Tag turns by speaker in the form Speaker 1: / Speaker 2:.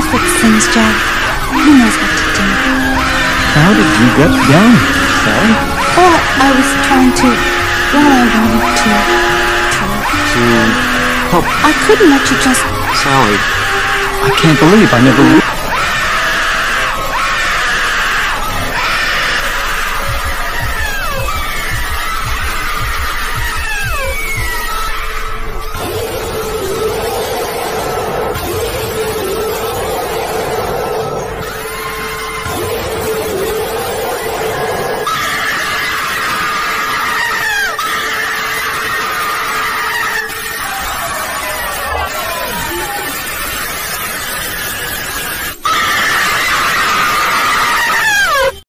Speaker 1: He'll fix things, Jack. He knows what to do.
Speaker 2: How did you get down, Sally?
Speaker 1: Oh, I was trying to... Well, I wanted to...
Speaker 2: To help
Speaker 1: I couldn't let you just...
Speaker 2: Sally. I can't believe I never...